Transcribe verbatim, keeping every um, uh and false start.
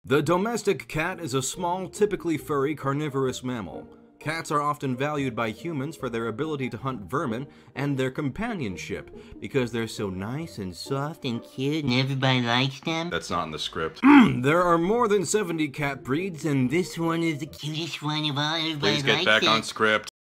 The domestic cat is a small, typically furry, carnivorous mammal. Cats are often valued by humans for their ability to hunt vermin and their companionship, because they're so nice and soft and cute and everybody likes them. That's not in the script. There are more than seventy cat breeds, and this one is the cutest one of all. Everybody Please get likes back it. on script.